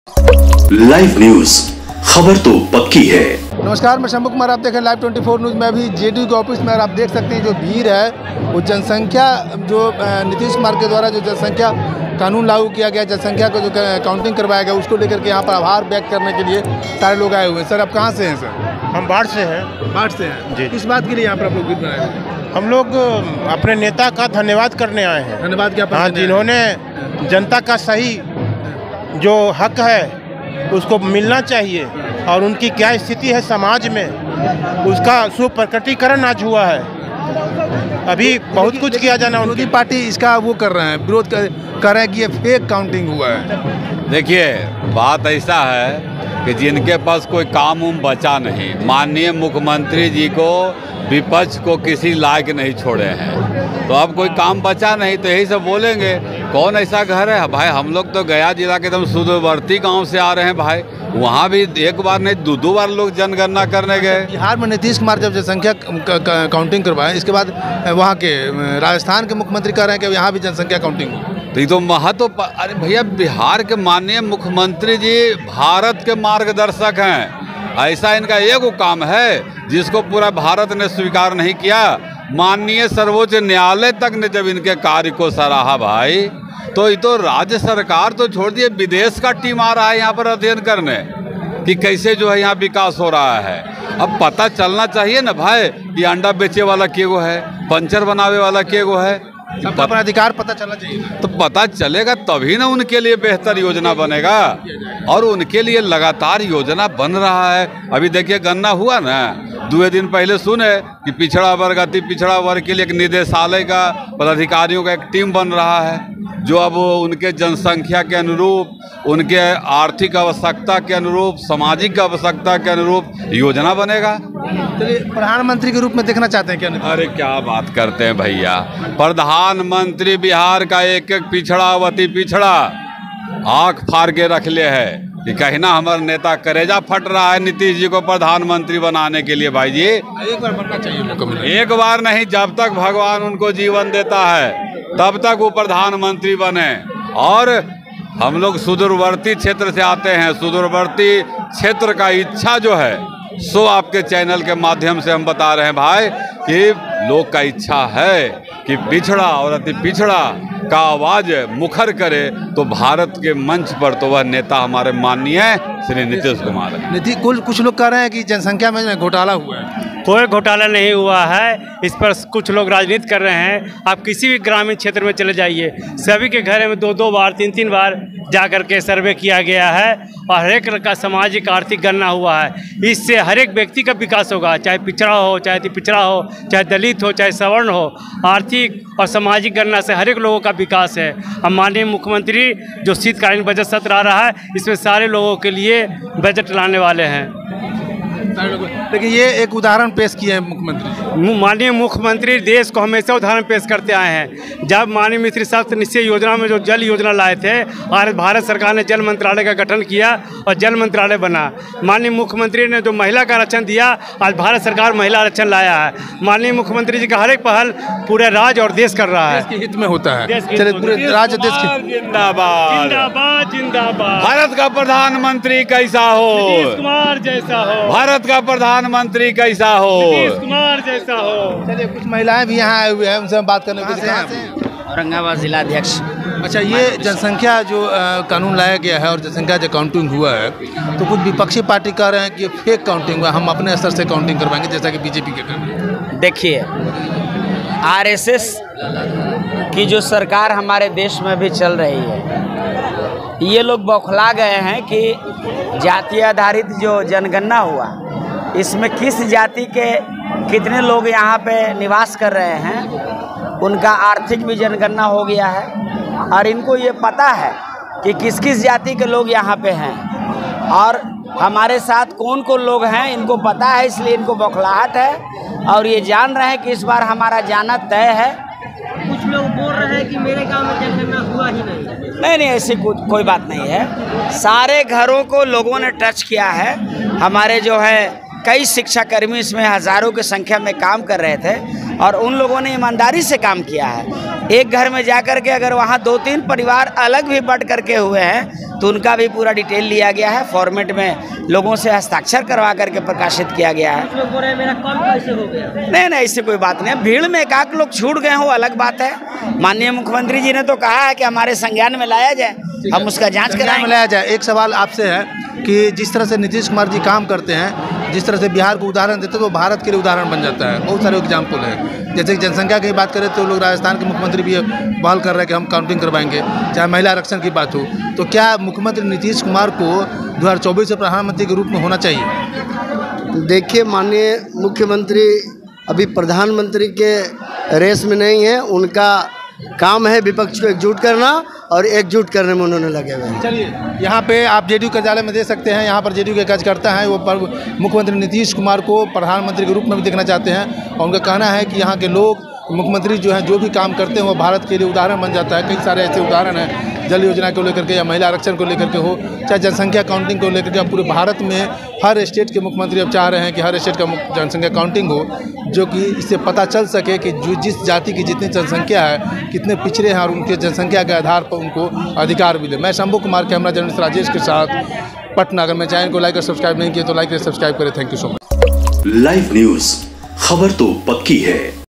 Live news, खबर तो पक्की है। नमस्कार, मैं शंभू कुमार, आप देख रहे हैं लाइव 24 न्यूज़ में। अभी जेडीयू के ऑफिस में आप देख सकते हैं जो भीड़ है वो जनसंख्या जो नीतीश कुमार के द्वारा जो जनसंख्या कानून लागू किया गया, जनसंख्या को जो काउंटिंग करवाया गया उसको लेकर के यहाँ पर आभार व्यक्त करने के लिए सारे लोग आए हुए हैं। सर, आप कहाँ से हैं? सर, हम बाढ़ से हैं। बाढ़ से हैं जी। किस बात के लिए यहाँ पर आप लोग भीड़ बनाए हैं? हम लोग अपने नेता का धन्यवाद करने आए हैं। धन्यवाद क्या? हाँ, जिन्होंने जनता का सही जो हक है उसको मिलना चाहिए और उनकी क्या स्थिति है समाज में उसका सुप्रकटीकरण आज हुआ है। अभी बहुत कुछ किया जाना। विरोधी पार्टी इसका वो कर रहे हैं, विरोध कर रहे हैं कि ये फेक काउंटिंग हुआ है। देखिए, बात ऐसा है कि जिनके पास कोई काम उम बचा नहीं, माननीय मुख्यमंत्री जी को विपक्ष को किसी लायक नहीं छोड़े हैं, तो अब कोई काम बचा नहीं तो यही सब बोलेंगे। कौन ऐसा घर है भाई? हम लोग तो गया जिला के एकदम सुदूरवर्ती गांव से आ रहे हैं भाई, वहाँ भी एक बार नहीं दो बार लोग जनगणना करने गए। बिहार में नीतीश कुमार जब जनसंख्या काउंटिंग करवाए, इसके बाद वहाँ के राजस्थान के मुख्यमंत्री कह रहे हैं कि यहाँ भी जनसंख्या काउंटिंग हो, तो ये तो महत्व। अरे भैया, बिहार के माननीय मुख्यमंत्री जी भारत के मार्गदर्शक हैं। ऐसा इनका एक काम है जिसको पूरा भारत ने स्वीकार नहीं किया। माननीय सर्वोच्च न्यायालय तक ने जब इनके कार्य को सराहा भाई, तो ये तो राज्य सरकार तो छोड़ दिए, विदेश का टीम आ रहा है यहाँ पर अध्ययन करने कि कैसे जो है यहाँ विकास हो रहा है। अब पता चलना चाहिए ना भाई कि अंडा बेचे वाला केगो है, पंचर बनावे वाला केगो है। सबका अपना अधिकार पता चलना चाहिए। तो पता चलेगा तभी ना उनके लिए बेहतर योजना बनेगा, और उनके लिए लगातार योजना बन रहा है। अभी देखिए, गन्ना हुआ ना, 2 दिन पहले सुने कि पिछड़ा वर्ग, अति पिछड़ा वर्ग के लिए एक निदेशालय का पदाधिकारियों का एक टीम बन रहा है जो अब उनके जनसंख्या के अनुरूप, उनके आर्थिक आवश्यकता के अनुरूप, सामाजिक आवश्यकता के अनुरूप योजना बनेगा। चलिए, प्रधानमंत्री के रूप में देखना चाहते हैं क्या? अरे क्या बात करते हैं भैया, प्रधानमंत्री बिहार का एक एक पिछड़ा अति पिछड़ा आँख फाड़ के रख ले है कि कहीं ना हमारा नेता करेजा फट रहा है नीतीश जी को प्रधानमंत्री बनाने के लिए। भाई जी, एक बार बनना चाहिए। एक बार नहीं, जब तक भगवान उनको जीवन देता है तब तक वो प्रधानमंत्री बने। और हम लोग सुदूरवर्ती क्षेत्र से आते हैं, सुदूरवर्ती क्षेत्र का इच्छा जो है सो आपके चैनल के माध्यम से हम बता रहे हैं भाई कि लोग का इच्छा है कि पिछड़ा और अति पिछड़ा का आवाज मुखर करे, तो भारत के मंच पर तो वह नेता हमारे माननीय श्री नीतीश कुमार है। कुछ लोग कह रहे हैं कि जनसंख्या में घोटाला हुआ है। कोई घोटाला नहीं हुआ है, इस पर कुछ लोग राजनीति कर रहे हैं। आप किसी भी ग्रामीण क्षेत्र में चले जाइए, सभी के घर में 2-2 बार 3-3 बार जा कर के सर्वे किया गया है और हर एक का सामाजिक आर्थिक गणना हुआ है। इससे हर एक व्यक्ति का विकास होगा, चाहे पिछड़ा हो, चाहे अति पिछड़ा हो, चाहे दलित हो, चाहे सवर्ण हो। आर्थिक और सामाजिक गणना से हर एक लोगों का विकास है। हम माननीय मुख्यमंत्री जो शीतकालीन बजट सत्र आ रहा है, इसमें सारे लोगों के लिए बजट लाने वाले हैं। लेकिन ये एक उदाहरण पेश किए हैं मुख्यमंत्री। माननीय मुख्यमंत्री देश को हमेशा उदाहरण पेश करते आए हैं। जब माननीय मिश्र शस्त्र निश्चय योजना में जो जल योजना लाए थे और भारत सरकार ने जल मंत्रालय का गठन किया और जल मंत्रालय बना। माननीय मुख्यमंत्री ने जो महिला का आरक्षण दिया, आज भारत सरकार महिला आरक्षण लाया है। माननीय मुख्यमंत्री जी का हर एक पहल पूरे राज्य और देश कर रहा है, देश के हित में होता है। चलिए, पूरे राज्य देश के जिंदाबाद जिंदाबाद जिंदाबाद। भारत का प्रधानमंत्री कैसा हो, नीतीश कुमार जैसा हो, भारत का प्रधानमंत्री कैसा हो, नीतीश कुमार जैसा हो। चलिए, कुछ महिलाएं भी यहाँ आए हुए हैं, उनसे हम बात करने के लिए। औरंगाबाद जिलाध्यक्ष। अच्छा, ये जनसंख्या जो कानून लाया गया है और जनसंख्या जो काउंटिंग हुआ है, तो कुछ विपक्षी पार्टी कह रहे हैं कि फेक काउंटिंग हुआ, हम अपने स्तर से काउंटिंग करवाएंगे जैसा कि बीजेपी के कर रहे हैं। देखिए, आरएसएस की जो सरकार हमारे देश में भी चल रही है, ये लोग बौखला गए हैं कि जाति आधारित जो जनगणना हुआ, इसमें किस जाति के कितने लोग यहाँ पे निवास कर रहे हैं, उनका आर्थिक भी जनगणना हो गया है और इनको ये पता है कि किस किस जाति के लोग यहाँ पे हैं और हमारे साथ कौन कौन लोग हैं, इनको पता है। इसलिए इनको बौखलाहट है और ये जान रहे हैं कि इस बार हमारा जाना तय है। कुछ लोग बोल रहे हैं कि मेरे गांव में जनगणना हुआ ही नहीं। ऐसी कोई बात नहीं है। सारे घरों को लोगों ने टच किया है। हमारे जो है कई शिक्षाकर्मी इसमें हज़ारों की संख्या में काम कर रहे थे और उन लोगों ने ईमानदारी से काम किया है। एक घर में जाकर के अगर वहाँ 2-3 परिवार अलग भी बट करके हुए हैं तो उनका भी पूरा डिटेल लिया गया है, फॉर्मेट में लोगों से हस्ताक्षर करवा करके प्रकाशित किया गया है। कुछ लोग बोल रहे हैं मेरा कम कैसे हो गया। नहीं, ऐसी कोई बात नहीं। भीड़ में एकाक लोग छूट गए हो अलग बात है। माननीय मुख्यमंत्री जी ने तो कहा है कि हमारे संज्ञान में लाया जाए, हम उसका जांच कराएंगे। लाया जाए। एक सवाल आपसे है कि जिस तरह से नीतीश कुमार जी काम करते हैं, जिस तरह से बिहार को उदाहरण देते हैं, तो भारत के लिए उदाहरण बन जाता है। बहुत सारे एग्जाम्पल हैं। जैसे कि जनसंख्या की बात करें तो लोग राजस्थान के मुख्यमंत्री भी पहल कर रहे हैं कि हम काउंटिंग करवाएंगे, चाहे महिला आरक्षण की बात हो। तो क्या मुख्यमंत्री नीतीश कुमार को 2024 से प्रधानमंत्री के रूप में होना चाहिए? देखिए, माननीय मुख्यमंत्री अभी प्रधानमंत्री के रेस में नहीं है। उनका काम है विपक्ष को एकजुट करना, और एकजुट करने में उन्होंने लगे हुए हैं। चलिए, यहाँ पे आप जेडीयू कार्यालय में देख सकते हैं। यहाँ पर जेडीयू के कार्यकर्ता हैं, वो मुख्यमंत्री नीतीश कुमार को प्रधानमंत्री के रूप में भी देखना चाहते हैं। और उनका कहना है कि यहाँ के लोग, मुख्यमंत्री जो हैं, जो भी काम करते हैं वो भारत के लिए उदाहरण बन जाता है। कई सारे ऐसे उदाहरण हैं, जल योजना को लेकर के या महिला आरक्षण को लेकर के हो, चाहे जनसंख्या काउंटिंग को लेकर के। पूरे भारत में हर स्टेट के मुख्यमंत्री अब चाह रहे हैं कि हर स्टेट का जनसंख्या काउंटिंग हो, जो कि इससे पता चल सके कि जो जिस जाति की जितनी जनसंख्या है, कितने पिछड़े हैं, और उनके जनसंख्या के आधार पर उनको अधिकार मिले। मैं शंभू कुमार, कैमरा जर्नलिस्ट राजेश के साथ, पटना। अगर मैं चैनल को लाइक और सब्सक्राइब नहीं किया तो लाइक और सब्सक्राइब करें। Thank you so much. Live news, खबर तो पक्की है।